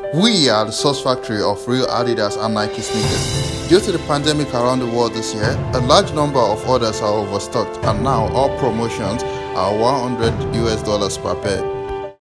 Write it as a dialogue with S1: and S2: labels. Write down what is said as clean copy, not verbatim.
S1: We are the source factory of real Adidas and Nike sneakers. Due to the pandemic around the world this year, a large number of orders are overstocked, and now all promotions are $100 per pair.